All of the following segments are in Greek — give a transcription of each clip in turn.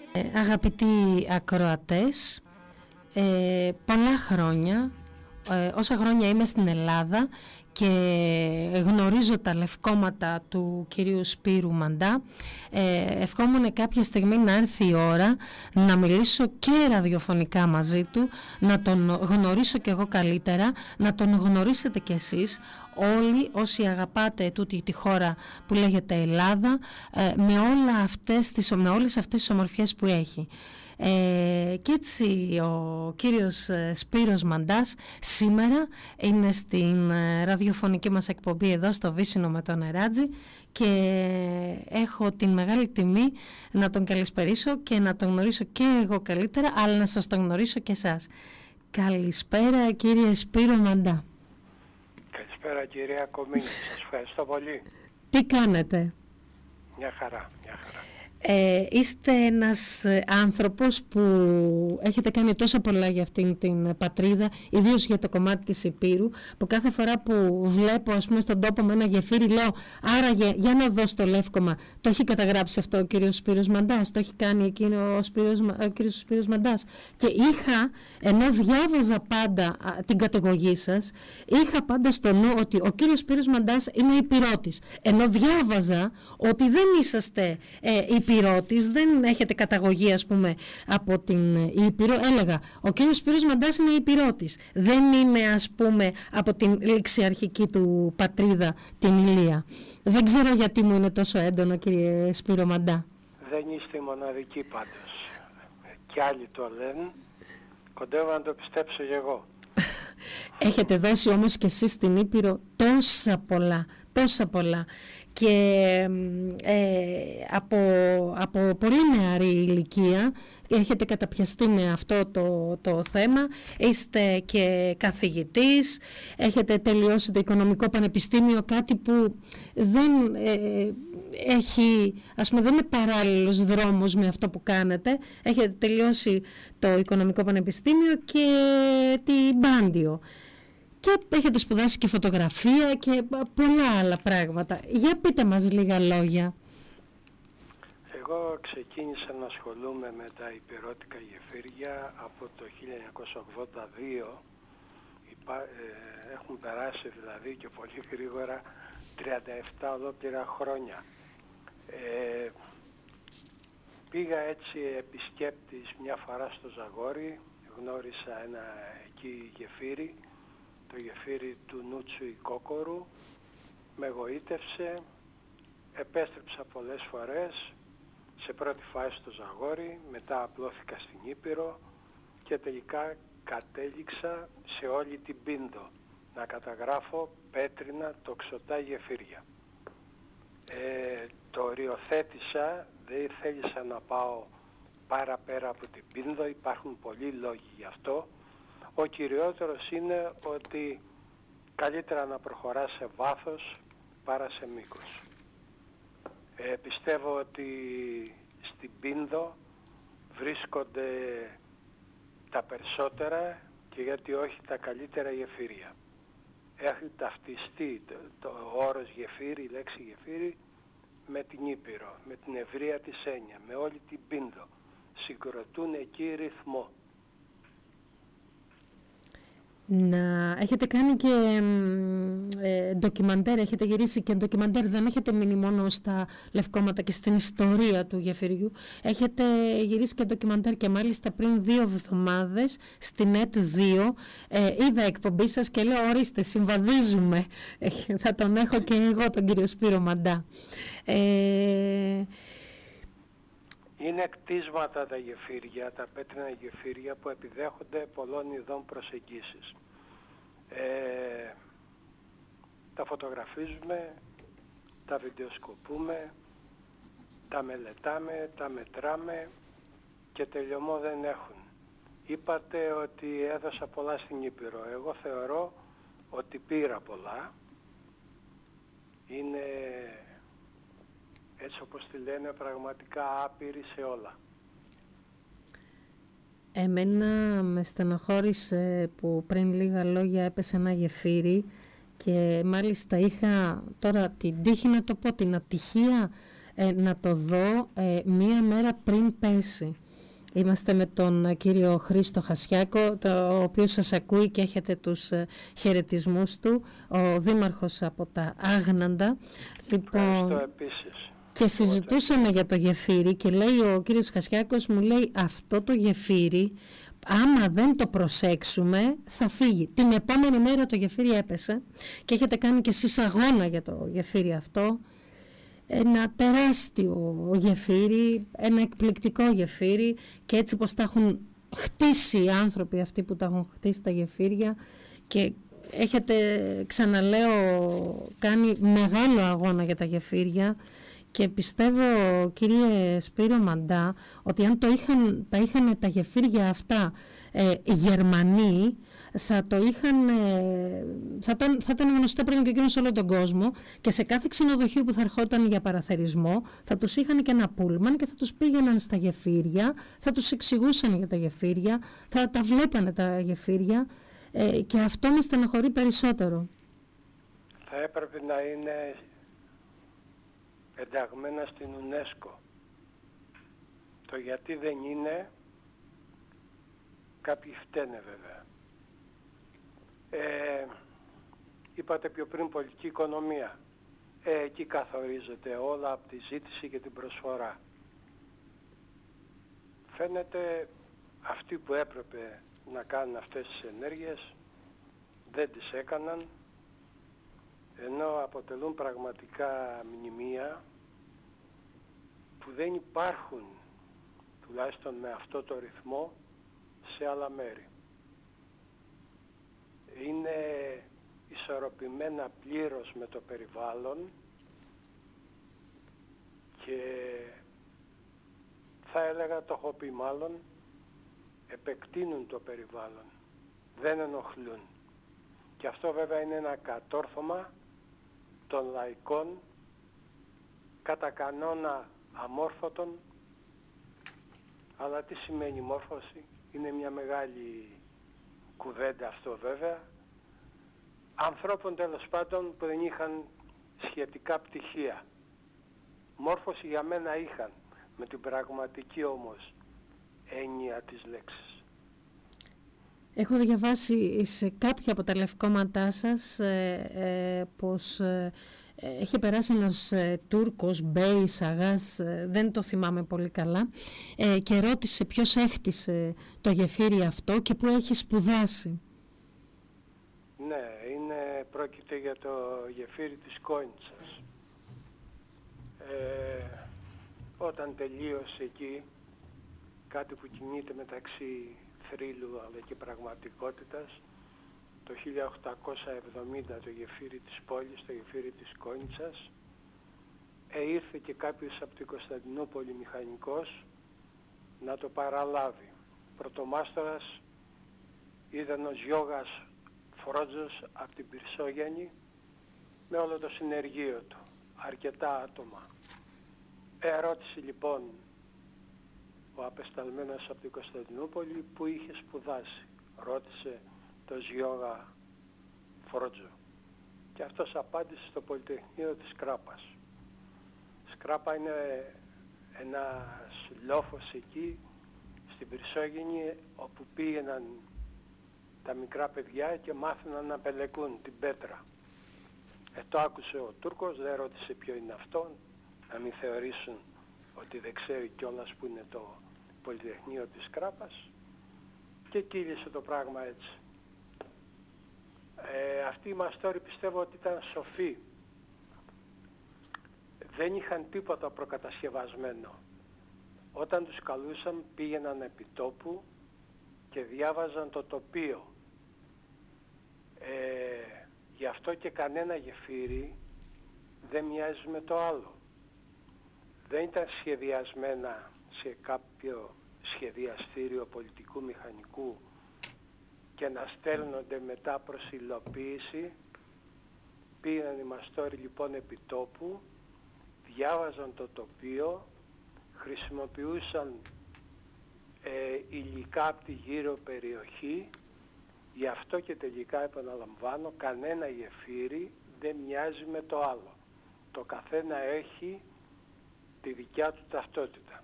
Αγαπητοί ακροατές, πολλά χρόνια, όσα χρόνια είμαι στην Ελλάδα και γνωρίζω τα λευκόματα του κυρίου Σπύρου Μαντά, ευχόμουν κάποια στιγμή να έρθει η ώρα να μιλήσω και ραδιοφωνικά μαζί του, να τον γνωρίσω κι εγώ καλύτερα, να τον γνωρίσετε κι εσείς όλοι όσοι αγαπάτε τούτη τη χώρα που λέγεται Ελλάδα, με όλες αυτές τις ομορφιές που έχει. Και έτσι ο κύριος Σπύρος Μαντάς σήμερα είναι στην ραδιοφωνική μας εκπομπή εδώ στο Βύσσινο με τον Εράτζη και έχω την μεγάλη τιμή να τον καλησπερίσω και να τον γνωρίσω και εγώ καλύτερα, αλλά να σας τον γνωρίσω και εσάς. Καλησπέρα κύριε Σπύρο Μαντά. Καλησπέρα κυρία Κομίνη, σας ευχαριστώ πολύ. Τι κάνετε? Μια χαρά, μια χαρά. Είστε ένας άνθρωπος που έχετε κάνει τόσα πολλά για αυτήν την πατρίδα, ιδίως για το κομμάτι της Ηπείρου, που κάθε φορά που βλέπω ας πούμε στον τόπο με ένα γεφύρι λέω άραγε για να δω στο Λεύκομα, το έχει καταγράψει αυτό ο κύριος Σπύρος Μαντάς, το έχει κάνει εκείνο ο κύριος Σπύρος Μαντάς. Και είχα, ενώ διάβαζα πάντα την καταγωγή σας, είχα πάντα στο νου ότι ο κύριος Σπύρος Μαντάς είναι Ηπειρώτης, ενώ διάβαζα ότι δεν είσαστε Ηπειρώτης, δεν έχετε καταγωγή ας πούμε από την Ήπειρο. Έλεγα ο κύριος Σπύρος Μαντάς είναι Ηπειρώτης, δεν είναι ας πούμε από την ληξιαρχική του πατρίδα την Ηλία. Δεν ξέρω γιατί μου είναι τόσο έντονο κύριε Σπύρο Μαντά. Δεν είστε η μοναδική πάντως, κι άλλοι το λένε, κοντεύω να το πιστέψω και εγώ. Έχετε δώσει όμως και εσείς στην Ήπειρο τόσα πολλά και από πολύ νεαρή ηλικία έχετε καταπιαστεί με αυτό το θέμα, είστε και καθηγητής, έχετε τελειώσει το Οικονομικό Πανεπιστήμιο, κάτι που δεν έχει, ας πούμε, δεν είναι παράλληλος δρόμος με αυτό που κάνετε. Έχετε τελειώσει το Οικονομικό Πανεπιστήμιο και την Πάντιο. Και έχετε σπουδάσει και φωτογραφία και πολλά άλλα πράγματα. Για πείτε μας λίγα λόγια. Εγώ ξεκίνησα να ασχολούμαι με τα υπηρώτικα γεφύρια από το 1982. Έχουν περάσει δηλαδή και πολύ γρήγορα 37 ολόκληρα χρόνια. Πήγα έτσι επισκέπτης μια φορά στο Ζαγόρι, γνώρισα ένα εκεί γεφύρι, το γεφύρι του Νούτσου η Κόκορου, με εγωίτευσε, επέστρεψα πολλές φορές, σε πρώτη φάση στο Ζαγόρι, μετά απλώθηκα στην Ήπειρο και τελικά κατέληξα σε όλη την Πίνδο να καταγράφω πέτρινα τοξωτά γεφύρια. Το οριοθέτησα, δεν θέλησα να πάω παραπέρα από την Πίνδο, υπάρχουν πολλοί λόγοι γι' αυτό. Ο κυριότερος είναι ότι καλύτερα να προχωράς σε βάθος παρά σε μήκος. Πιστεύω ότι στην Πίνδο βρίσκονται τα περισσότερα και γιατί όχι τα καλύτερα γεφύρια. Έχει ταυτιστεί το όρος γεφύρι, η λέξη γεφύρι με την Ήπειρο, με την ευρεία της έννοια, με όλη την Πίνδο. Συγκροτούν εκεί ρυθμό. Να έχετε κάνει και ντοκιμαντέρ, έχετε γυρίσει και ντοκιμαντέρ, δεν έχετε μείνει μόνο στα λευκόματα και στην ιστορία του γεφυριού, έχετε γυρίσει και ντοκιμαντέρ και μάλιστα πριν 2 εβδομάδες στην ΕΤ2 είδα εκπομπή σας και λέω ορίστε συμβαδίζουμε, θα τον έχω και εγώ τον κύριο Σπύρο Μαντά. Είναι κτίσματα τα γεφύρια, τα πέτρινα γεφύρια που επιδέχονται πολλών ειδών προσεγγίσεις. Τα φωτογραφίζουμε, τα βιντεοσκοπούμε, τα μελετάμε, τα μετράμε και τελειωμό δεν έχουν. Είπατε ότι έδωσα πολλά στην Ήπειρο. Εγώ θεωρώ ότι πήρα πολλά. Είναι, έτσι όπως τη λένε, πραγματικά άπειρη σε όλα. Εμένα με στενοχώρησε που πριν λίγα λόγια έπεσε ένα γεφύρι και μάλιστα είχα τώρα την τύχη να το πω, την ατυχία να το δω μία μέρα πριν πέσει. Είμαστε με τον κύριο Χρήστο Χασιάκο, το οποίο σας ακούει και έχετε τους χαιρετισμούς του, ο δήμαρχος από τα Άγναντα. Ευχαριστώ επίσης. Και συζητούσαμε για το γεφύρι και λέει ο κύριος Χασιάκος, μου λέει, αυτό το γεφύρι, άμα δεν το προσέξουμε, θα φύγει. Την επόμενη μέρα το γεφύρι έπεσε και έχετε κάνει και εσείς αγώνα για το γεφύρι αυτό. Ένα τεράστιο γεφύρι, ένα εκπληκτικό γεφύρι, και έτσι πως τα έχουν χτίσει οι άνθρωποι αυτοί που τα έχουν χτίσει τα γεφύρια, και έχετε, ξαναλέω, κάνει μεγάλο αγώνα για τα γεφύρια. Και πιστεύω, κύριε Σπύρο Μαντά, ότι αν τα είχαν τα γεφύρια αυτά οι Γερμανοί, θα ήταν γνωστό πριν και εκείνο σε όλο τον κόσμο, και σε κάθε ξενοδοχείο που θα ερχόταν για παραθερισμό θα τους είχαν και ένα πούλμαν και θα τους πήγαιναν στα γεφύρια, θα τους εξηγούσαν για τα γεφύρια, θα τα βλέπανε τα γεφύρια, και αυτό με στενοχωρεί περισσότερο. Θα έπρεπε να είναι ενταγμένα στην UNESCO. Το γιατί δεν είναι, κάποιοι φταίνε βέβαια. Είπατε πιο πριν πολιτική οικονομία. Εκεί καθορίζεται όλα από τη ζήτηση και την προσφορά. Φαίνεται αυτοί που έπρεπε να κάνουν αυτές τις ενέργειες δεν τις έκαναν, ενώ αποτελούν πραγματικά μνημεία που δεν υπάρχουν, τουλάχιστον με αυτό το ρυθμό, σε άλλα μέρη. Είναι ισορροπημένα πλήρως με το περιβάλλον και θα έλεγα, το έχω πει μάλλον, επεκτείνουν το περιβάλλον, δεν ενοχλούν. Και αυτό βέβαια είναι ένα κατόρθωμα των λαϊκών, κατά κανόνα αμόρφωτων. Αλλά τι σημαίνει μόρφωση? Είναι μια μεγάλη κουβέντα αυτό βέβαια. Ανθρώπων τέλος πάντων που δεν είχαν σχετικά πτυχία. Μόρφωση για μένα είχαν, με την πραγματική όμως έννοια της λέξης. Έχω διαβάσει σε κάποια από τα λευκώματά σας πως έχει περάσει ένας Τούρκος, Μπέης, Αγάς, δεν το θυμάμαι πολύ καλά, και ρώτησε ποιος έχτισε το γεφύρι αυτό και πού έχει σπουδάσει. Ναι, πρόκειται για το γεφύρι της Κόιντσας. Όταν τελείωσε εκεί, κάτι που κινείται μεταξύ θρύλου αλλά και πραγματικότητας, το 1870 το γεφύρι της πόλης, το γεφύρι της Κόιντσας, ήρθε και κάποιος από την Κωνσταντινούπολη μηχανικός να το παραλάβει. Πρωτομάστορας ήταν ο Γιώγας Φρότζος από την Πυρσόγεννη με όλο το συνεργείο του, αρκετά άτομα. Ερώτησε λοιπόν ο απεσταλμένος από την Κωνσταντινούπολη που είχε σπουδάσει. Ρώτησε το Γιώγα Φρότζο και αυτός απάντησε στο Πολυτεχνείο της Σκράπας. Σκράπα είναι ένας λόφος εκεί στην Πυρσόγεννη όπου πήγαιναν τα μικρά παιδιά και μάθαιναν να πελεκούν την πέτρα. Το άκουσε ο Τούρκος, δεν ρώτησε ποιο είναι αυτό, να μην θεωρήσουν ότι δεν ξέρει κιόλας που είναι το Πολυτεχνείο της Σκράπας, και κύλησε το πράγμα έτσι. Αυτοί οι μαστόροι πιστεύω ότι ήταν σοφοί. Δεν είχαν τίποτα προκατασκευασμένο. Όταν τους καλούσαν πήγαιναν επί τόπου και διάβαζαν το τοπίο. Γι' αυτό και κανένα γεφύρι δεν μοιάζει με το άλλο. Δεν ήταν σχεδιασμένα σε κάποιο σχεδιαστήριο πολιτικού μηχανικού και να στέλνονται μετά προς υλοποίηση. Πήγαιναν οι μαστόροι λοιπόν επί τόπου, διάβαζαν το τοπίο, χρησιμοποιούσαν υλικά από τη γύρω περιοχή. Γι' αυτό και τελικά, επαναλαμβάνω, κανένα γεφύρι δεν μοιάζει με το άλλο. Το καθένα έχει τη δικιά του ταυτότητα.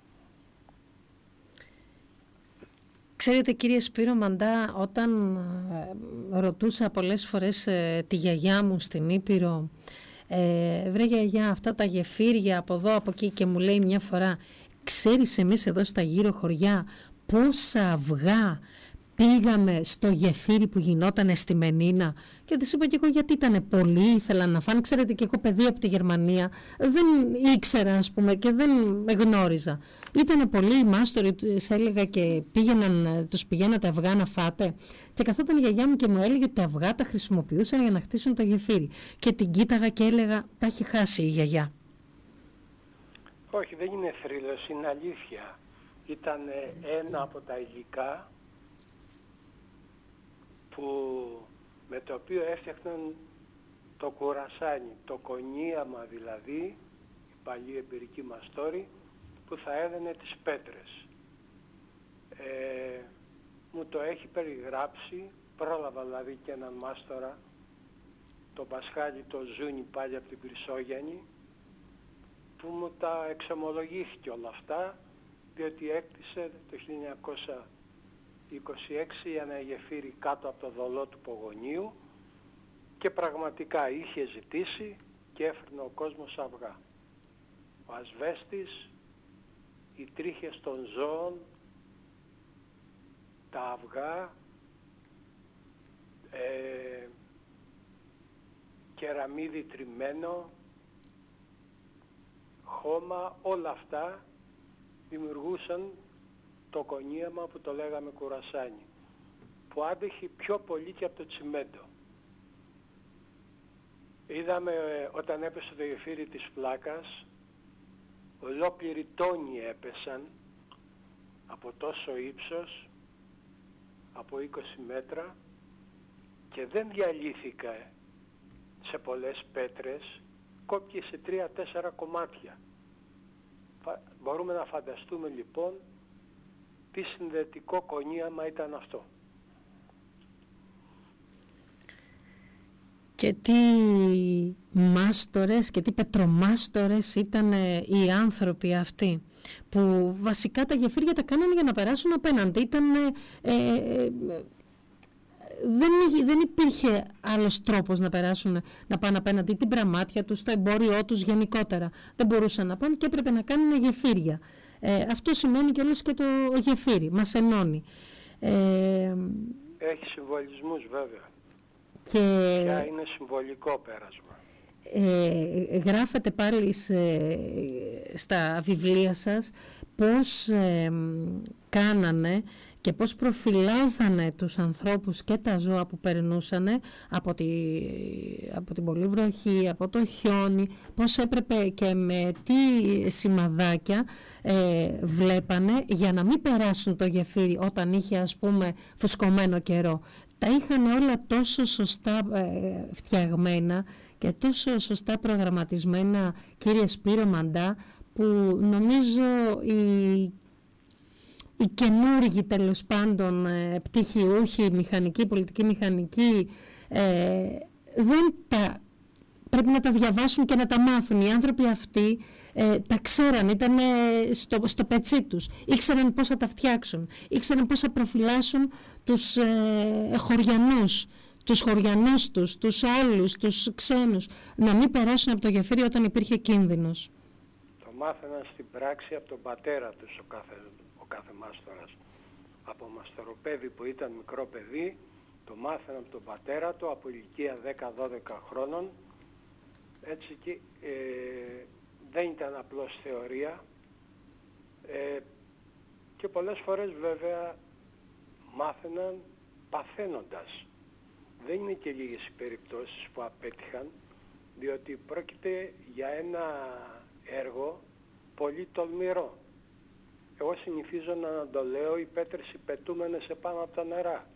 Ξέρετε κύριε Σπύρο Μαντά, όταν ρωτούσα πολλές φορές τη γιαγιά μου στην Ήπειρο, βρε γιαγιά, αυτά τα γεφύρια από εδώ από εκεί, και μου λέει μια φορά, ξέρεις εμείς εδώ στα γύρω χωριά πόσα αυγά πήγαμε στο γεφύρι που γινότανε στη Μενίνα? Και της είπα και εγώ γιατί ήτανε πολλοί, ήθελαν να φάνε. Ξέρετε, και εγώ παιδί από τη Γερμανία δεν ήξερα, ας πούμε, και δεν με γνώριζα. Ήτανε πολλοί οι μάστοροι, σε έλεγα, και τους πηγαίνατε αυγά να φάτε. Και καθόταν η γιαγιά μου και μου έλεγε ότι τα αυγά τα χρησιμοποιούσαν για να χτίσουν το γεφύρι. Και την κοίταγα και έλεγα, τα έχει χάσει η γιαγιά. Όχι, δεν είναι θρύλος, είναι αλήθεια. Ήταν ένα από τα υλικά με το οποίο έφτιαχναν το κουρασάνι, το κονίαμα δηλαδή, η παλιή εμπειρική μαστόρη, που θα έδαινε τις πέτρες. Μου το έχει περιγράψει, πρόλαβα δηλαδή και έναν μάστορα, τον Πασχάλη το Ζούνι, πάλι από την Χρυσόγιαννη, που μου τα εξομολογήθηκε όλα αυτά, διότι έκτισε το 1926 ένα γεφύρι κάτω από το δολό του Πογονίου και πραγματικά είχε ζητήσει και έφερνε ο κόσμος αυγά. Ο ασβέστης, οι τρίχες των ζώων, τα αυγά, κεραμίδι τριμμένο, χώμα, όλα αυτά δημιουργούσαν το κονίαμα που το λέγαμε κουρασάνι, που άντεχε πιο πολύ και από το τσιμέντο. Είδαμε όταν έπεσε το γεφύρι της Πλάκας, ολόκληροι τόνοι έπεσαν από τόσο ύψος, από 20 μέτρα, και δεν διαλύθηκα σε πολλές πέτρες, κόπηκε σε 3-4 κομμάτια. Μπορούμε να φανταστούμε λοιπόν τι συνδετικό κονίαμα ήταν αυτό. Και τι μάστορες και τι πετρομάστορες ήταν οι άνθρωποι αυτοί, που βασικά τα γεφύρια τα κάνανε για να περάσουν απέναντι. Δεν υπήρχε άλλος τρόπος να περάσουν, να πάνε απέναντι, την πραμάτια τους, το εμπόριό τους γενικότερα. Δεν μπορούσαν να πάνε και έπρεπε να κάνουν γεφύρια. Αυτό σημαίνει και όλες και το γεφύρι, μας ενώνει. Έχει συμβολισμούς βέβαια. Και ποια είναι συμβολικό πέρασμα. Γράφετε πάλι στα βιβλία σας πώς κάνανε και πώς προφυλάζανε τους ανθρώπους και τα ζώα που περνούσανε από την πολύ βροχή, από το χιόνι, πώς έπρεπε και με τι σημαδάκια βλέπανε για να μην περάσουν το γεφύρι όταν είχε, ας πούμε, φουσκωμένο καιρό. Τα είχαν όλα τόσο σωστά φτιαγμένα και τόσο σωστά προγραμματισμένα, κύριε Σπύρο Μαντά, που νομίζω οι καινούργοι, τέλος πάντων, πτυχιούχοι, μηχανικοί, πολιτικοί μηχανικοί, πρέπει να τα διαβάσουν και να τα μάθουν. Οι άνθρωποι αυτοί τα ξέραν, ήταν στο πετσί τους. Ήξεραν πώς θα τα φτιάξουν. Ήξεραν πώς θα προφυλάσσουν τους χωριανούς τους άλλους, τους ξένους, να μην περάσουν από το γεφύρι όταν υπήρχε κίνδυνος. Το μάθαιναν στην πράξη από τον πατέρα τους ο κάθε μάστορας. Από μαστοροπέδι που ήταν μικρό παιδί, το μάθαιναν από τον πατέρα του από ηλικία 10-12 χρόνων. Έτσι και δεν ήταν απλώς θεωρία, και πολλές φορές βέβαια μάθαιναν παθαίνοντας. Δεν είναι και λίγες οι περιπτώσεις που απέτυχαν, διότι πρόκειται για ένα έργο πολύ τολμηρό. Εγώ συνηθίζω να το λέω, οι πέτρες υπετούμενες επάνω από τα νερά.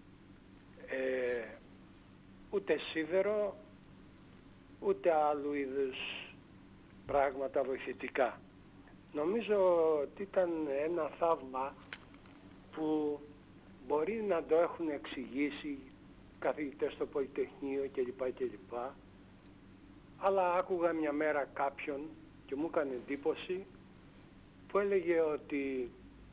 Ούτε σίδερο, ούτε άλλου είδους πράγματα βοηθητικά. Νομίζω ότι ήταν ένα θαύμα που μπορεί να το έχουν εξηγήσει καθηγητές στο Πολυτεχνείο κλπ. Αλλά άκουγα μια μέρα κάποιον και μου έκανε εντύπωση που έλεγε ότι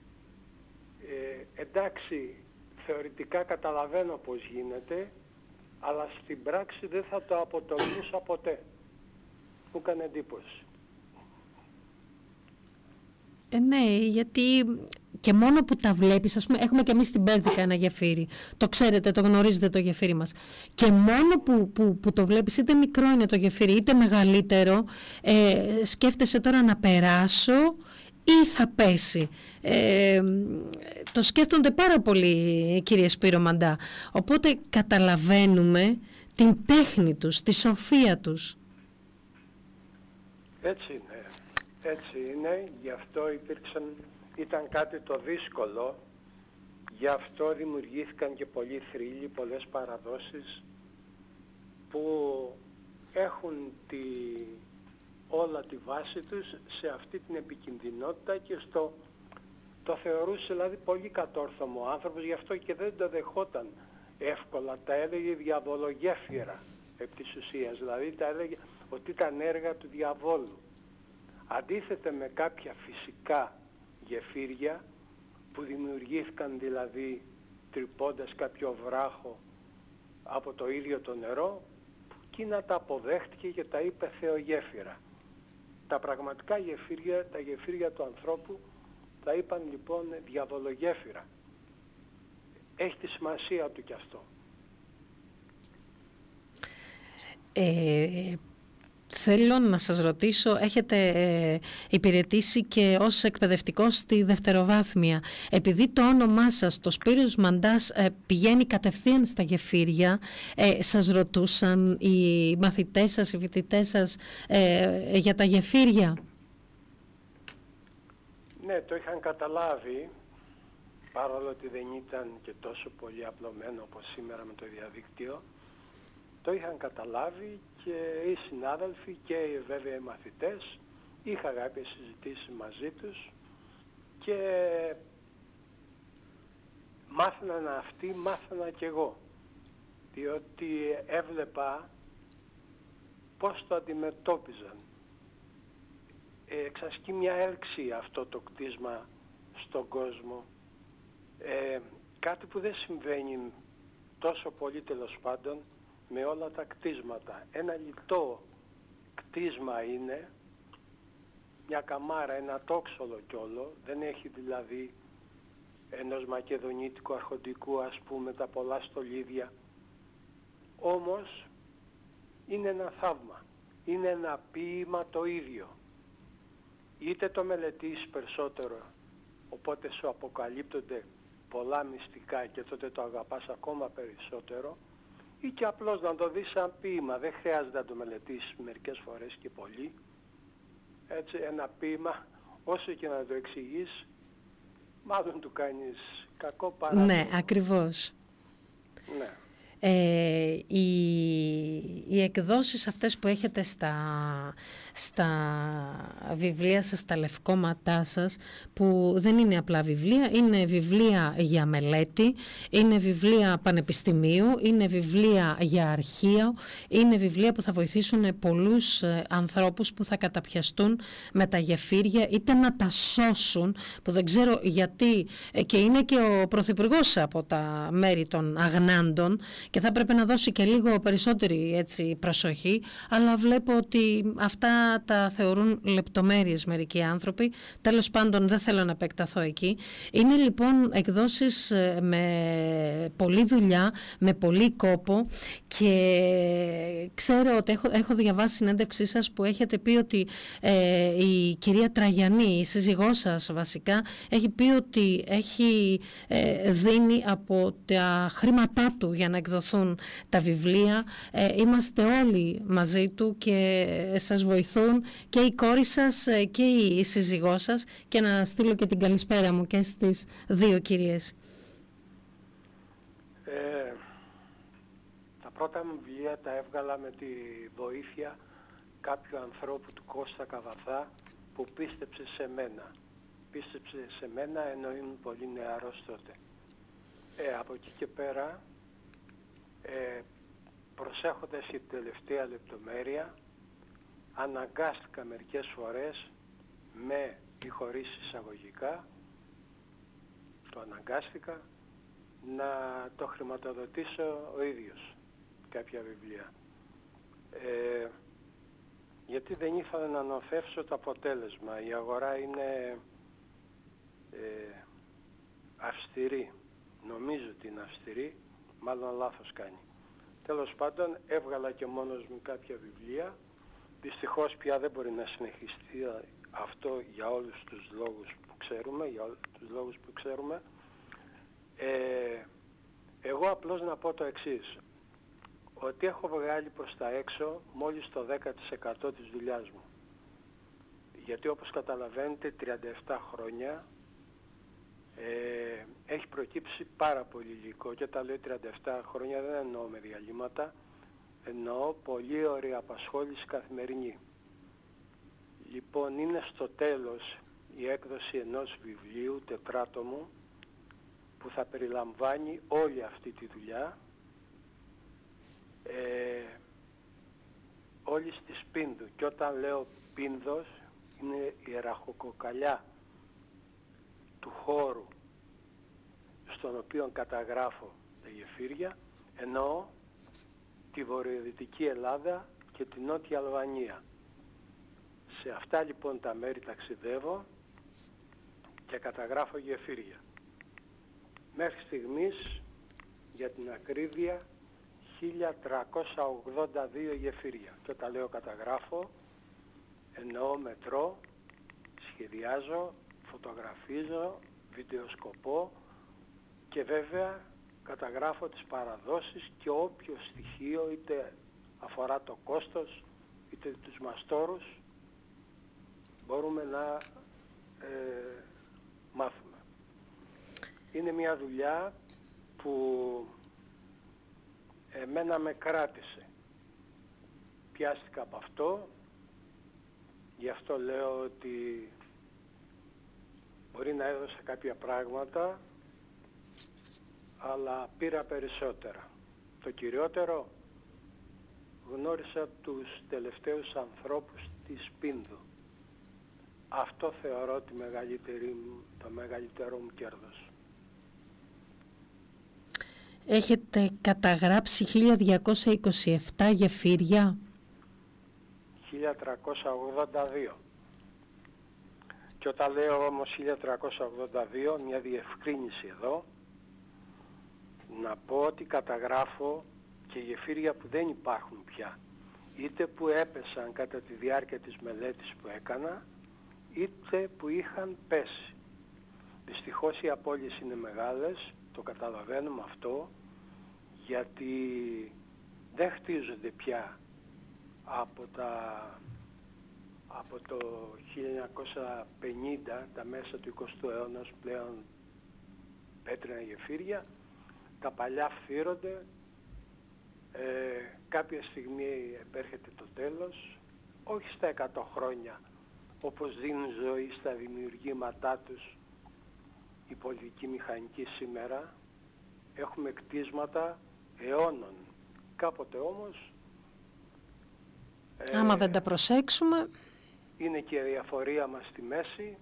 εντάξει, θεωρητικά καταλαβαίνω πώς γίνεται, αλλά στην πράξη δεν θα το αποτολούσα ποτέ. Μου έκανε εντύπωση. Ναι, γιατί και μόνο που τα βλέπεις, ας πούμε, έχουμε και εμείς στην Πέρδικα ένα γεφύρι. Το ξέρετε, το γνωρίζετε το γεφύρι μας. Και μόνο που το βλέπεις, είτε μικρό είναι το γεφύρι, είτε μεγαλύτερο, σκέφτεσαι τώρα να περάσω ή θα πέσει. Το σκέφτονται πάρα πολύ, κύριε Σπύρο Μαντά. Οπότε καταλαβαίνουμε την τέχνη τους, τη σοφία τους. Έτσι είναι. Έτσι είναι, γι' αυτό ήταν κάτι το δύσκολο, γι' αυτό δημιουργήθηκαν και πολλοί θρύλοι, πολλές παραδόσεις που έχουν όλα τη βάση τους σε αυτή την επικινδυνότητα και το θεωρούσε δηλαδή πολύ κατόρθωμο ο άνθρωπος, γι' αυτό και δεν το δεχόταν εύκολα, τα έλεγε διαβολογέφυρα επί της ουσίας, δηλαδή τα έλεγε ότι ήταν έργα του διαβόλου. Αντίθετα με κάποια φυσικά γεφύρια που δημιουργήθηκαν δηλαδή τρυπώντας κάποιο βράχο από το ίδιο το νερό, που εκείνα τα αποδέχτηκε και τα είπε θεογέφυρα. Τα πραγματικά γεφύρια, τα γεφύρια του ανθρώπου, τα είπαν λοιπόν διαβολογέφυρα. Έχει τη σημασία του κι αυτό. Θέλω να σας ρωτήσω, έχετε υπηρετήσει και ως εκπαιδευτικός στη δευτεροβάθμια. Επειδή το όνομά σας, το Σπύρος Μαντάς, πηγαίνει κατευθείαν στα γεφύρια, σας ρωτούσαν οι μαθητές σας, οι φοιτητές σας για τα γεφύρια? Ναι, το είχαν καταλάβει, παρόλο ότι δεν ήταν και τόσο πολύ απλωμένο όπως σήμερα με το διαδίκτυο. Το είχαν καταλάβει και οι συνάδελφοι και βέβαια οι μαθητές. Είχα κάποιες συζητήσεις μαζί τους και μάθαιναν αυτοί, μάθαινα κι εγώ. Διότι έβλεπα πώς το αντιμετώπιζαν. Εξασκεί μια έλξη αυτό το κτίσμα στον κόσμο. Κάτι που δεν συμβαίνει τόσο πολύ τέλος πάντων με όλα τα κτίσματα. Ένα λιτό κτίσμα είναι, μια καμάρα, ένα τόξολο κι όλο, δεν έχει δηλαδή ενός μακεδονίτικου αρχοντικού ας πούμε τα πολλά στολίδια. Όμως είναι ένα θαύμα, είναι ένα ποίημα το ίδιο. Είτε το μελετήσεις περισσότερο, οπότε σου αποκαλύπτονται πολλά μυστικά και τότε το αγαπάς ακόμα περισσότερο, ή και απλώς να το δεις σαν ποίημα. Δεν χρειάζεται να το μελετήσεις μερικές φορές και πολύ. Έτσι ένα ποίημα, όσο και να το εξηγείς, μάλλον του κάνεις κακό παράδειγμα. Ναι, ακριβώς. Ναι. Οι εκδόσεις αυτές που έχετε στα βιβλία σας, στα λευκόματά σας, που δεν είναι απλά βιβλία, είναι βιβλία για μελέτη, είναι βιβλία πανεπιστημίου, είναι βιβλία για αρχείο, είναι βιβλία που θα βοηθήσουν πολλούς ανθρώπους που θα καταπιαστούν με τα γεφύρια, είτε να τα σώσουν, που δεν ξέρω γιατί, και είναι και ο Πρωθυπουργός από τα μέρη των αγνάντων, και θα πρέπει να δώσει και λίγο περισσότερη προσοχή, αλλά βλέπω ότι αυτά τα θεωρούν λεπτομέρειες μερικοί άνθρωποι. Τέλος πάντων δεν θέλω να επεκταθώ εκεί. Είναι λοιπόν εκδόσεις με πολλή δουλειά, με πολύ κόπο, και ξέρω ότι έχω διαβάσει συνέντευξή σας που έχετε πει ότι η κυρία Τραγιανή, η σύζυγός σας βασικά, έχει πει ότι έχει δίνει από τα χρήματά του για να εκδοθούν τα βιβλία. Είμαστε όλοι μαζί του και σας βοηθούν και η κόρη σας και η σύζυγός σας, και να στείλω και την καλησπέρα μου και στις δύο κυρίες. Τα πρώτα μου βιβλία τα έβγαλα με τη βοήθεια κάποιου ανθρώπου, του Κώστα Καβαθά, που πίστεψε σε μένα. Πίστεψε σε μένα ενώ ήμουν πολύ νεαρός τότε. Από εκεί και πέρα, προσέχοντας την τελευταία λεπτομέρεια, αναγκάστηκα μερικές φορές, με ή χωρίς εισαγωγικά, το αναγκάστηκα να το χρηματοδοτήσω ο ίδιος κάποια βιβλία. Γιατί δεν ήθελα να νοθεύσω το αποτέλεσμα. Η αγορά είναι αυστηρή. Νομίζω ότι είναι αυστηρή, μάλλον λάθος κάνει. Τέλος πάντων, έβγαλα και μόνος μου κάποια βιβλία. Δυστυχώς πια δεν μπορεί να συνεχιστεί αυτό για όλους τους λόγους που ξέρουμε, Εγώ απλώς να πω το εξής, ότι έχω βγάλει προς τα έξω μόλις το 10% της δουλειάς μου. Γιατί όπως καταλαβαίνετε 37 χρόνια έχει προκύψει πάρα πολύ υλικό, και όταν λέω 37 χρόνια δεν εννοώ με διαλύματα, εννοώ πολύ ωραία απασχόληση καθημερινή. Λοιπόν, είναι στο τέλος η έκδοση ενός βιβλίου τετράτομου που θα περιλαμβάνει όλη αυτή τη δουλειά, όλης της Πίνδου. Και όταν λέω Πίνδος, είναι η ραχοκοκαλιά του χώρου στον οποίο καταγράφω τα γεφύρια, εννοώ τη βορειοδυτική Ελλάδα και τη νότια Αλβανία. Σε αυτά λοιπόν τα μέρη ταξιδεύω και καταγράφω γεφύρια. Μέχρι στιγμής, για την ακρίβεια, 1382 γεφύρια. Και όταν λέω καταγράφω, εννοώ μετρώ, σχεδιάζω, φωτογραφίζω, βιντεοσκοπώ και βέβαια καταγράφω τις παραδόσεις και όποιο στοιχείο, είτε αφορά το κόστος είτε τους μαστόρους, μπορούμε να μάθουμε. Είναι μια δουλειά που εμένα με κράτησε. Πιάστηκα από αυτό, γι' αυτό λέω ότι μπορεί να έδωσα κάποια πράγματα, αλλά πήρα περισσότερα. Το κυριότερο, γνώρισα τους τελευταίους ανθρώπους της Πίνδου. Αυτό θεωρώ το μεγαλύτερο μου κέρδος. Έχετε καταγράψει 1227 γεφύρια. 1382. Και όταν λέω όμως 1382, μια διευκρίνηση εδώ, να πω ότι καταγράφω και γεφύρια που δεν υπάρχουν πια, είτε που έπεσαν κατά τη διάρκεια της μελέτης που έκανα, είτε που είχαν πέσει. Δυστυχώς οι απώλειες είναι μεγάλες, το καταλαβαίνουμε αυτό, γιατί δεν χτίζονται πια από το 1950, τα μέσα του 20ου αιώνα πλέον πέτρινα γεφύρια. Τα παλιά φθύρονται, κάποια στιγμή επέρχεται το τέλος, όχι στα 100 χρόνια όπως δίνουν ζωή στα δημιουργήματά τους η πολιτική μηχανική σήμερα. Έχουμε κτίσματα αιώνων. Κάποτε όμως, άμα δεν τα προσέξουμε, είναι και η διαφορία μας στη μέση,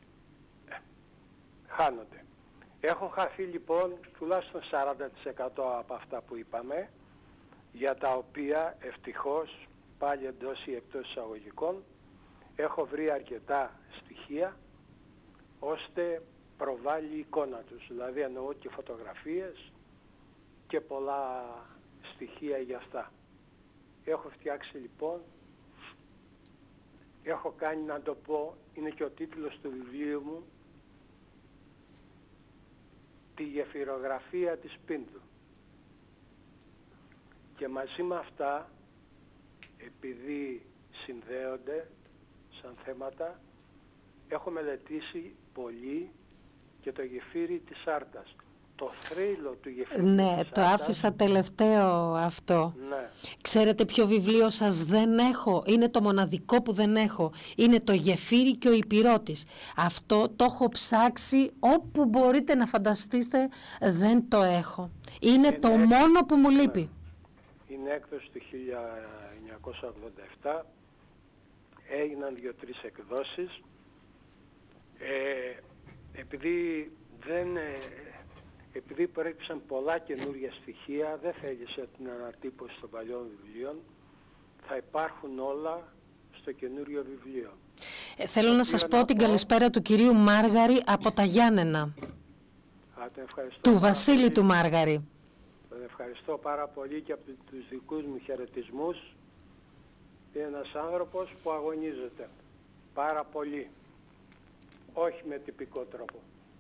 χάνονται. Έχουν χαθεί λοιπόν τουλάχιστον 40% από αυτά που είπαμε, για τα οποία ευτυχώς, πάλι εντός ή εκτός εισαγωγικών, έχω βρει αρκετά στοιχεία ώστε προβάλλει η εικόνα τους. Δηλαδή εννοώ και φωτογραφίες και πολλά στοιχεία για αυτά. Έχω φτιάξει λοιπόν, έχω κάνει, να το πω, είναι και ο τίτλος του βιβλίου μου, τη γεφυρογραφία της Πίνδου. Και μαζί με αυτά, επειδή συνδέονται σαν θέματα, έχω μελετήσει πολύ και το γεφύρι της Άρτας. Το θρύλο του γεφύρι της Άρτας. Το άφησα τελευταίο αυτό. Ναι. Ξέρετε ποιο βιβλίο σας δεν έχω? Είναι το μοναδικό που δεν έχω. Είναι το Γεφύρι και ο Υπηρώτης. Αυτό το έχω ψάξει όπου μπορείτε να φανταστείτε, δεν το έχω. Είναι το μόνο που μου λείπει. Είναι έκδοση του 1987. έγιναν 2-3 εκδόσεις. Επειδή προέκυψαν πολλά καινούργια στοιχεία, δεν θέλησε την ανατύπωση των παλιών βιβλίων. Θα υπάρχουν όλα στο καινούριο βιβλίο. Θέλω να σας πω την καλησπέρα του κυρίου Μάργαρη από τα Γιάννενα. Του Βασίλη του Μάργαρη. Τον ευχαριστώ πάρα πολύ και από τους δικούς μου χαιρετισμούς. Είναι ένας άνθρωπος που αγωνίζεται πάρα πολύ. Όχι με τυπικό τρόπο.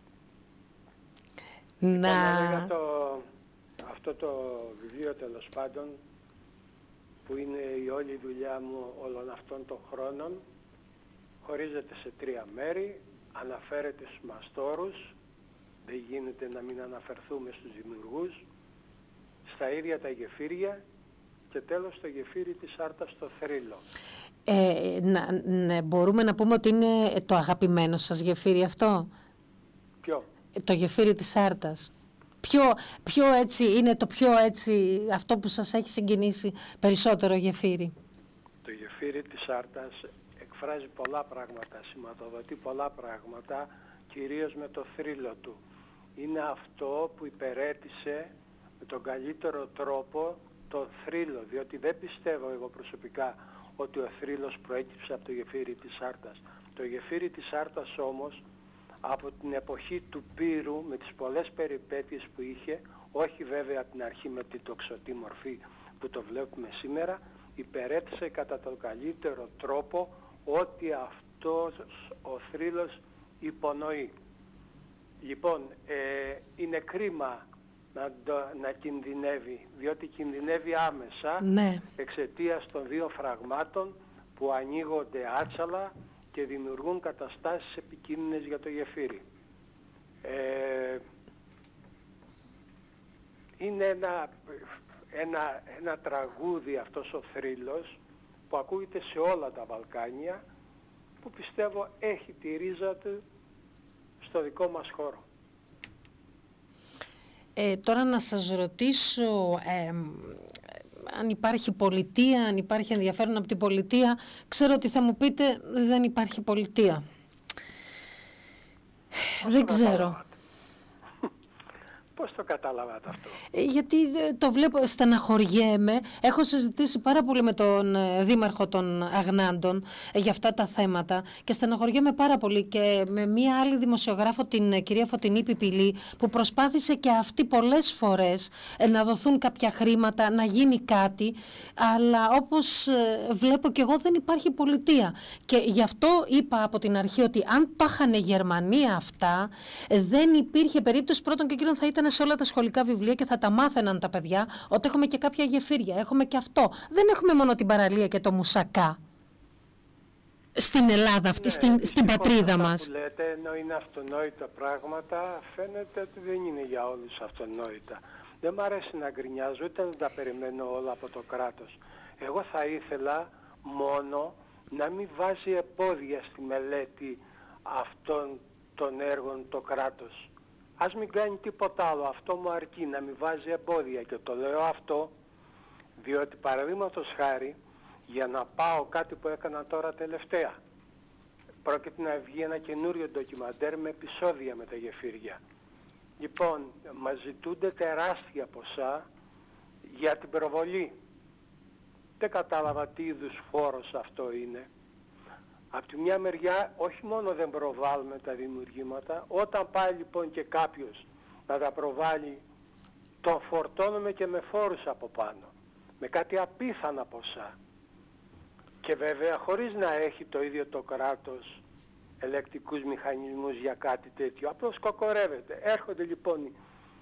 Αυτό το βιβλίο, τέλος πάντων, που είναι η όλη δουλειά μου όλων αυτών των χρόνων, χωρίζεται σε 3 μέρη, αναφέρεται στους μαστόρους, δεν γίνεται να μην αναφερθούμε στους δημιουργούς, στα ίδια τα γεφύρια και τέλος το γεφύρι της Άρτας στο Θρύλο. Ναι, μπορούμε να πούμε ότι είναι το αγαπημένο σας γεφύρι αυτό? Ποιο? Το γεφύρι της Άρτας. Ποιο έτσι είναι το πιο έτσι, αυτό που σας έχει συγκινήσει περισσότερο γεφύρι? Το γεφύρι της Άρτας εκφράζει πολλά πράγματα, σηματοδοτεί πολλά πράγματα, κυρίως με το θρύλο του. Είναι αυτό που υπερέτησε με τον καλύτερο τρόπο το θρύλο, διότι δεν πιστεύω εγώ προσωπικά ότι ο θρύλος προέκυψε από το γεφύρι της Άρτας. Το γεφύρι της Άρτας όμως, από την εποχή του Πύρου, με τις πολλές περιπέτειες που είχε, όχι βέβαια από την αρχή με την τοξωτή μορφή που το βλέπουμε σήμερα, υπερέτησε κατά τον καλύτερο τρόπο ότι αυτός ο θρύλος υπονοεί. Λοιπόν, είναι κρίμα να κινδυνεύει, διότι κινδυνεύει άμεσα, ναι, εξαιτίας των 2 φραγμάτων που ανοίγονται άτσαλα και δημιουργούν καταστάσεις επικίνδυνες για το γεφύρι. Είναι ένα τραγούδι αυτός ο θρύλος που ακούγεται σε όλα τα Βαλκάνια, που πιστεύω έχει τη ρίζα του στο δικό μας χώρο. Τώρα να σας ρωτήσω αν υπάρχει πολιτεία, αν υπάρχει ενδιαφέρον από την πολιτεία. Ξέρω ότι θα μου πείτε δεν υπάρχει πολιτεία. Δεν ξέρω. Πώς το καταλάβατε αυτό? Γιατί το βλέπω, στεναχωριέμαι. Έχω συζητήσει πάρα πολύ με τον δήμαρχο των Αγνάντων για αυτά τα θέματα και στεναχωριέμαι πάρα πολύ και με μία άλλη δημοσιογράφο, την κυρία Φωτεινή Πιπηλή, που προσπάθησε και αυτή πολλές φορές να δοθούν κάποια χρήματα, να γίνει κάτι, αλλά όπως βλέπω και εγώ δεν υπάρχει πολιτεία. Και γι' αυτό είπα από την αρχή ότι αν το είχαν Γερμανία αυτά, δεν υπήρχε περίπτωση, πρώτον και κύριον θα ήταν σε όλα τα σχολικά βιβλία και θα τα μάθαιναν τα παιδιά ότι έχουμε και κάποια γεφύρια, έχουμε και αυτό. Δεν έχουμε μόνο την παραλία και το μουσακά στην Ελλάδα αυτή, στην πατρίδα μας. Που λέτε, ενώ είναι αυτονόητα πράγματα, φαίνεται ότι δεν είναι για όλους αυτονόητα. Δεν μου αρέσει να γκρινιάζω, ούτε δεν τα περιμένω όλα από το κράτος. Εγώ θα ήθελα μόνο να μην βάζει εμπόδια στη μελέτη αυτών των έργων το κράτος. Ας μην κάνει τίποτα άλλο, αυτό μου αρκεί, να μην βάζει εμπόδια. Και το λέω αυτό διότι, παραδείγματος χάρη, για να πάω κάτι που έκανα τώρα τελευταία, πρόκειται να βγει ένα καινούριο ντοκιμαντέρ με επεισόδια με τα γεφύρια. Λοιπόν, μας ζητούνται τεράστια ποσά για την προβολή. Δεν κατάλαβα τι είδους φόρος αυτό είναι. Από τη μια μεριά όχι μόνο δεν προβάλλουμε τα δημιουργήματα, όταν πάει λοιπόν και κάποιος να τα προβάλλει, τον φορτώνουμε και με φόρους από πάνω, με κάτι απίθανα ποσά. Και βέβαια χωρίς να έχει το ίδιο το κράτος ελεκτικούς μηχανισμούς για κάτι τέτοιο, απλώς κοκορεύεται. Έρχονται λοιπόν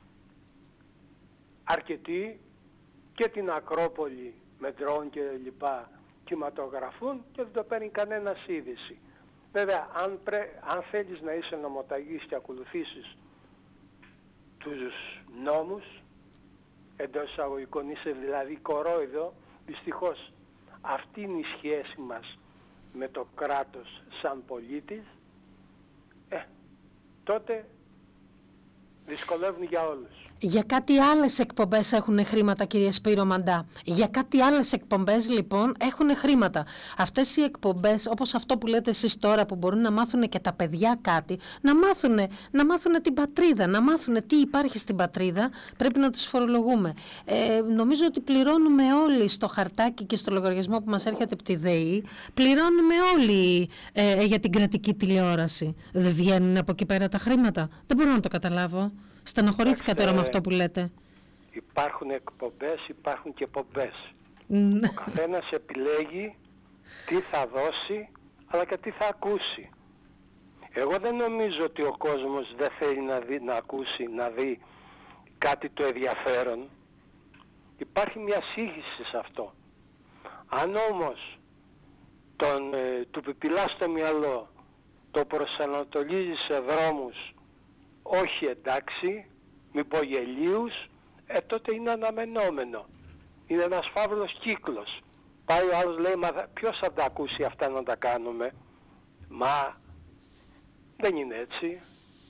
αρκετοί και την Ακρόπολη με ντρόουν και λοιπά κινηματογραφούν και δεν το παίρνει κανένας είδηση. Βέβαια, αν θέλεις να είσαι νομοταγής και ακολουθήσεις τους νόμους, εντός εισαγωγικών είσαι δηλαδή κορόιδο, δυστυχώς αυτή είναι η σχέση μας με το κράτος σαν πολίτης, τότε δυσκολεύουν για όλους. Για κάτι άλλες εκπομπές έχουν χρήματα, κύριε Σπύρο Μαντά. Για κάτι άλλες εκπομπές, λοιπόν, έχουν χρήματα. Αυτές οι εκπομπές, όπως αυτό που λέτε εσείς τώρα, που μπορούν να μάθουν και τα παιδιά κάτι, να μάθουν την πατρίδα, να μάθουν τι υπάρχει στην πατρίδα, πρέπει να τους φορολογούμε. Νομίζω ότι πληρώνουμε όλοι στο χαρτάκι και στο λογαριασμό που μας έρχεται από τη ΔΕΗ, πληρώνουμε όλοι για την κρατική τηλεόραση. Δεν βγαίνουν από εκεί πέρα τα χρήματα? Δεν μπορώ να το καταλάβω. Στεναχωρήθηκα τώρα με αυτό που λέτε. Υπάρχουν εκπομπές, υπάρχουν και πομπές. Ο καθένας επιλέγει τι θα δώσει, αλλά και τι θα ακούσει. Εγώ δεν νομίζω ότι ο κόσμος δεν θέλει να ακούσει, να δει κάτι το ενδιαφέρον. Υπάρχει μια σύγχυση σε αυτό. Αν όμως του πιπιλά στο μυαλό, το προσανατολίζει σε δρόμους όχι εντάξει, μη πω γελίους, τότε είναι αναμενόμενο. Είναι ένας φαύλος κύκλος. Πάει ο άλλος, λέει, μα ποιος θα τα ακούσει αυτά να τα κάνουμε? Μα δεν είναι έτσι.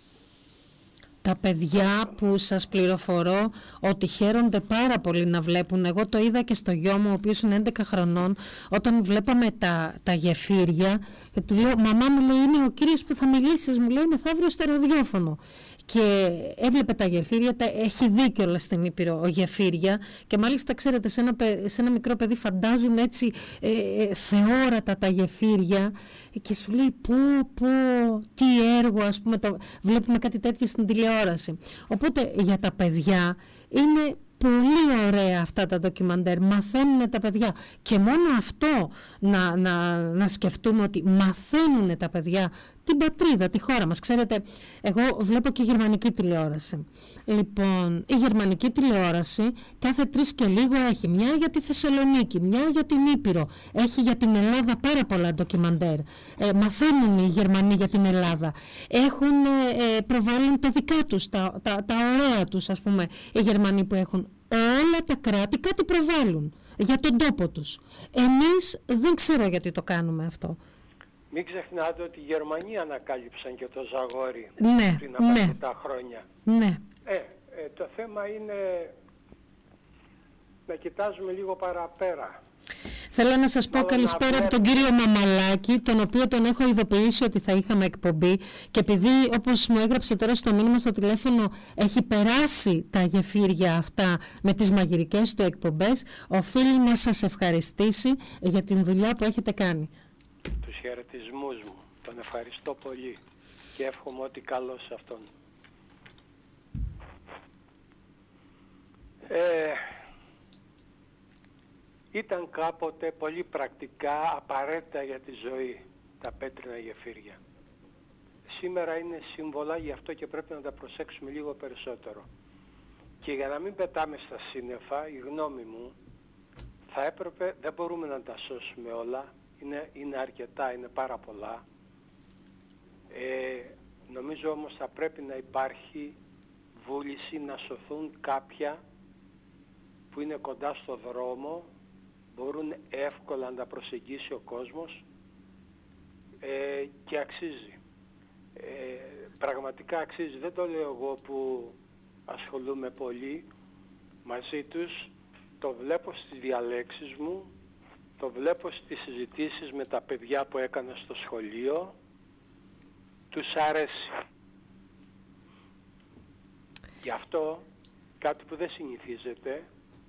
Τα παιδιά που σας πληροφορώ ότι χαίρονται πάρα πολύ να βλέπουν. Εγώ το είδα και στο γιο μου, ο οποίος είναι 11 χρονών, όταν βλέπαμε τα γεφύρια, και του λέω, μαμά, μου λέει, είναι ο κύριος που θα μιλήσεις, μου λέει, μεθαύριο στο ραδιόφωνο. Και έβλεπε τα γεφύρια, έχει δει κιόλας στην Ήπειρο γεφύρια, και μάλιστα ξέρετε, σε ένα μικρό παιδί φαντάζουν έτσι θεόρατα τα γεφύρια, και σου λέει πω τι έργο, ας πούμε, βλέπουμε κάτι τέτοιο στην τηλεόραση. Οπότε για τα παιδιά είναι πολύ ωραία αυτά τα ντοκιμαντέρ, μαθαίνουν τα παιδιά, και μόνο αυτό να σκεφτούμε, ότι μαθαίνουν τα παιδιά την πατρίδα, τη χώρα μας. Ξέρετε, εγώ βλέπω και γερμανική τηλεόραση. Λοιπόν, η γερμανική τηλεόραση κάθε 3 και λίγο έχει μια για τη Θεσσαλονίκη, μια για την Ήπειρο, έχει για την Ελλάδα πάρα πολλά ντοκιμαντέρ. Μαθαίνουν οι Γερμανοί για την Ελλάδα, προβάλλουν τα δικά τους, τα ωραία τους, ας πούμε, οι Γερμανοί που έχουν. Όλα τα κράτη κάτι προβάλλουν για τον τόπο τους. Εμείς δεν ξέρω γιατί το κάνουμε αυτό. Μην ξεχνάτε ότι οι Γερμανοί ανακάλυψαν και το Ζαγόρι πριν από αρκετά χρόνια. Ναι. Το θέμα είναι να κοιτάζουμε λίγο παραπέρα. Θέλω να σας πω καλησπέρα από τον κύριο Μαμαλάκη, τον οποίο τον έχω ειδοποιήσει ότι θα είχαμε εκπομπή, και επειδή, όπως μου έγραψε τώρα στο μήνυμα στο τηλέφωνο, έχει περάσει τα γεφύρια αυτά με τις μαγειρικές του εκπομπές, οφείλει να σας ευχαριστήσει για την δουλειά που έχετε κάνει. Τους χαιρετισμούς μου. Τον ευχαριστώ πολύ και εύχομαι ό,τι καλό σε αυτόν. Ήταν κάποτε πολύ πρακτικά απαραίτητα για τη ζωή τα πέτρινα γεφύρια. Σήμερα είναι σύμβολα, γι' αυτό και πρέπει να τα προσέξουμε λίγο περισσότερο. Και για να μην πετάμε στα σύννεφα, η γνώμη μου, θα έπρεπε, δεν μπορούμε να τα σώσουμε όλα, είναι αρκετά, είναι πάρα πολλά. Νομίζω όμως θα πρέπει να υπάρχει βούληση να σωθούν κάποια που είναι κοντά στο δρόμο, μπορούν εύκολα να τα προσεγγίσει ο κόσμος, και αξίζει. Πραγματικά αξίζει. Δεν το λέω εγώ που ασχολούμαι πολύ μαζί τους, το βλέπω στις διαλέξεις μου, το βλέπω στις συζητήσεις με τα παιδιά που έκανα στο σχολείο, τους αρέσει. Γι' αυτό κάτι που δεν συνηθίζεται,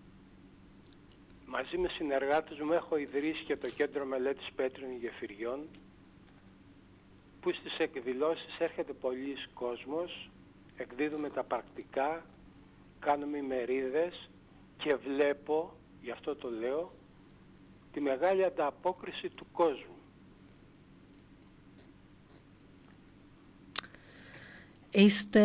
μαζί με συνεργάτες μου έχω ιδρύσει και το Κέντρο Μελέτης Πέτρινων Γεφυριών, που στις εκδηλώσεις έρχεται πολλής κόσμος, εκδίδουμε τα πρακτικά, κάνουμε ημερίδες και βλέπω, γι' αυτό το λέω, τη μεγάλη ανταπόκριση του κόσμου. Είστε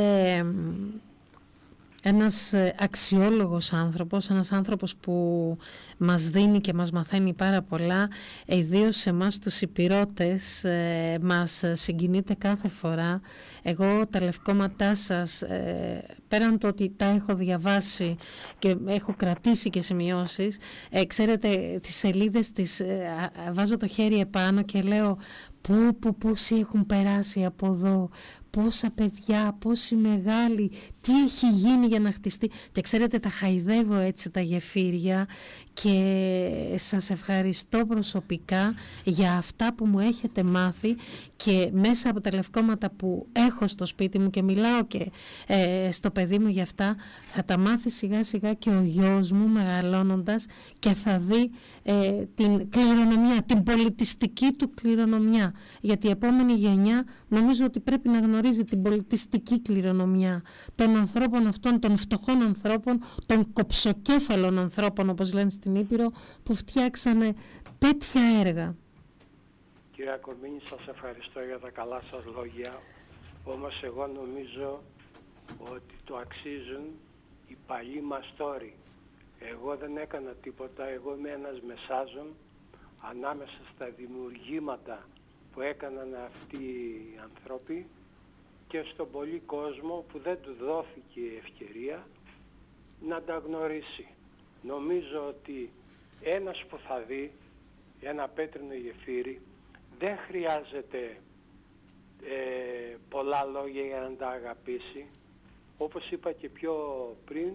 ένας αξιόλογος άνθρωπος, ένας άνθρωπος που μας δίνει και μας μαθαίνει πάρα πολλά, ιδίως εμάς τους Ηπειρώτες, μας συγκινείτε κάθε φορά. Εγώ τα λευκόματά σας, πέραν το ότι τα έχω διαβάσει και έχω κρατήσει και σημειώσεις, ξέρετε, τις σελίδες τις βάζω το χέρι επάνω και λέω πόσοι έχουν περάσει από εδώ, πόσα παιδιά, πόσοι μεγάλοι, τι έχει γίνει για να χτιστεί. Και ξέρετε, τα χαϊδεύω έτσι τα γεφύρια και σας ευχαριστώ προσωπικά για αυτά που μου έχετε μάθει, και μέσα από τα λευκόματα που έχω στο σπίτι μου και μιλάω και στο παιδί μου για αυτά, θα τα μάθει σιγά σιγά και ο γιος μου μεγαλώνοντας, και θα δει την κληρονομιά, την πολιτιστική του κληρονομιά, γιατί η επόμενη γενιά νομίζω ότι πρέπει να γνωρίζει την πολιτιστική κληρονομιά των ανθρώπων αυτών, των φτωχών ανθρώπων, των κοψοκέφαλων ανθρώπων, όπως λένε στην Ήπειρο, που φτιάξανε τέτοια έργα. Κυρία Κορμίνη, σας ευχαριστώ για τα καλά σας λόγια, όμως εγώ νομίζω ότι το αξίζουν οι παλιοί μας τόροι. Εγώ δεν έκανα τίποτα, εγώ είμαι ένας μεσάζων ανάμεσα στα δημιουργήματα που έκαναν αυτοί οι άνθρωποι και στον πολύ κόσμο που δεν του δόθηκε η ευκαιρία να τα γνωρίσει. Νομίζω ότι ένας που θα δει ένα πέτρινο γεφύρι δεν χρειάζεται πολλά λόγια για να τα αγαπήσει. Όπως είπα και πιο πριν,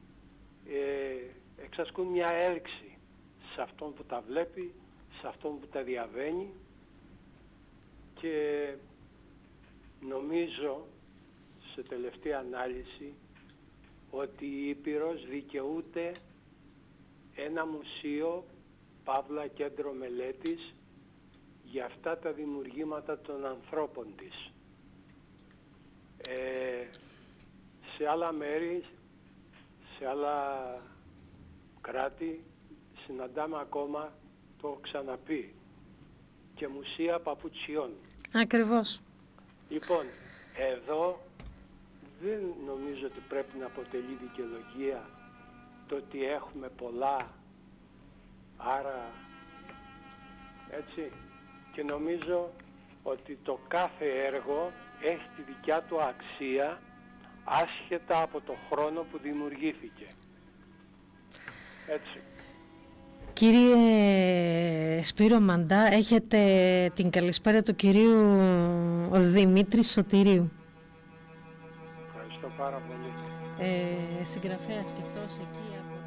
εξασκούν μια έλξη σε αυτόν που τα βλέπει, σε αυτόν που τα διαβαίνει, και νομίζω σε τελευταία ανάλυση ότι η Ήπειρος δικαιούται ένα μουσείο, παύλα κέντρο μελέτης, για αυτά τα δημιουργήματα των ανθρώπων της. Σε άλλα μέρη, σε άλλα κράτη συναντάμε ακόμα, το έχω ξαναπεί, και μουσεία παπουτσιών. Ακριβώς. Λοιπόν, εδώ δεν νομίζω ότι πρέπει να αποτελεί δικαιολογία το ότι έχουμε πολλά, άρα έτσι, και νομίζω ότι το κάθε έργο έχει τη δικιά του αξία άσχετα από το χρόνο που δημιουργήθηκε. Έτσι. Κύριε Σπύρο Μαντά, έχετε την καλησπέρα του κυρίου Δημήτρη Σωτηρίου. Ευχαριστώ πάρα πολύ. Συγγραφέας και αυτός εκεί από